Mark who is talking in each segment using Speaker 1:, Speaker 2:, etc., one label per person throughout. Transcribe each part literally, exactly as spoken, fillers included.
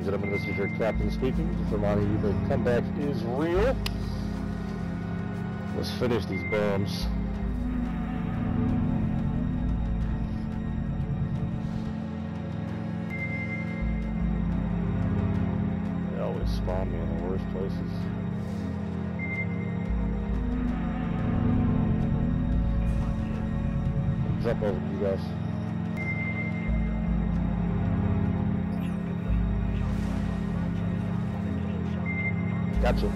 Speaker 1: gentlemen, this is your captain speaking. Just reminding you the comeback is real. Let's finish these bums. They always spawn me in the worst places. Jump over to you guys. Gotcha.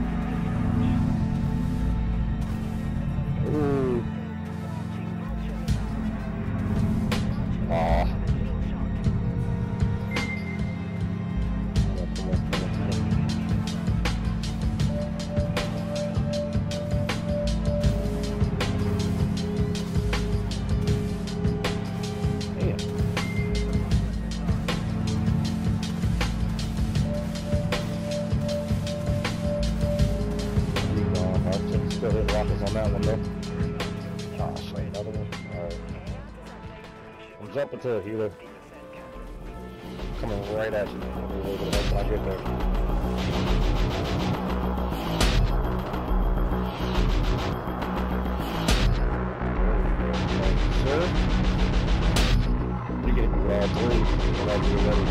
Speaker 1: Ooh. Aw. Still hit rockets on that one though. Oh shit, another one. Alright. I'm jumping to a healer. Coming right at you. Let me a little bit of help when I get there. Sir? You get me with all three whenever you're ready.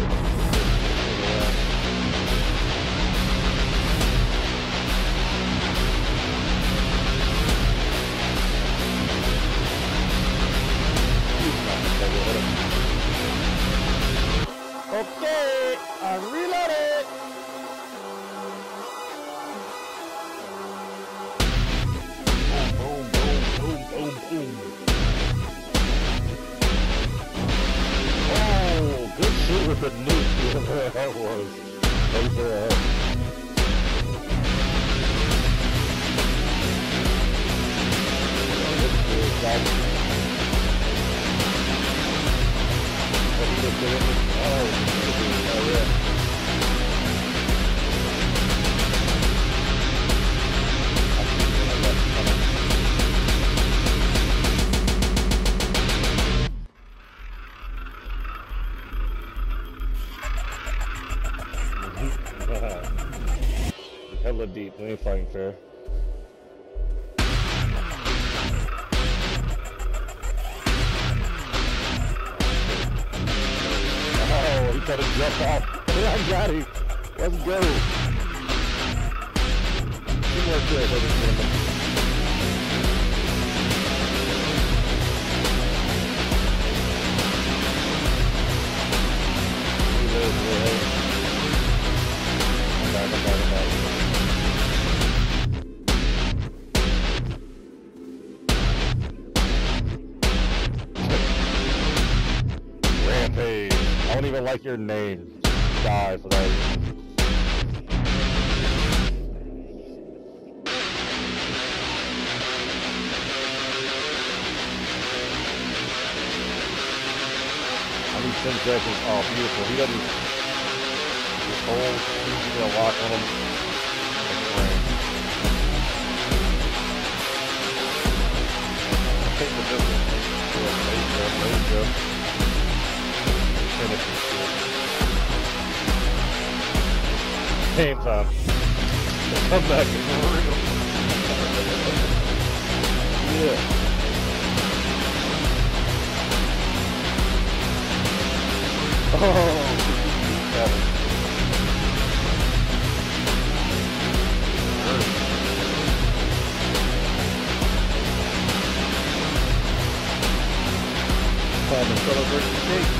Speaker 1: Okay, I'm reloaded. Boom, boom, boom, boom, boom, boom. Oh, good shit with the nuke. Whatever that was. Over ahead. Oh, oh yeah. Hella deep, we ain't fighting fair. He tried to jump off. I got him. Let's go. Two more kills, ladies and gentlemen. Reload, reload. I'm back, I'm back, I'm back. Rampage. I don't even like your name. Just die for that reason. I need ten seconds. Oh, beautiful. He doesn't just hold. He's gonna lock on him. Take the business. There you go. There you go. Finish this shit. Same time. The comeback is real. Yeah. Oh, got it. Time to celebrate the cake.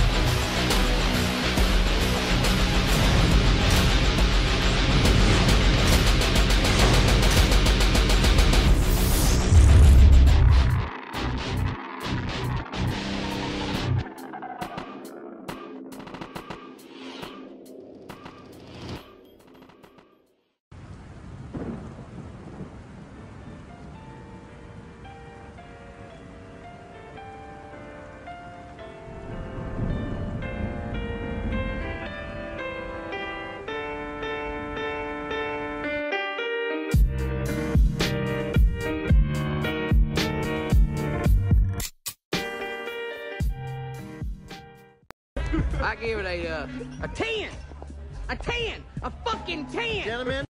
Speaker 2: I give it a uh, a ten. A tan! A fucking tan!
Speaker 3: Gentlemen.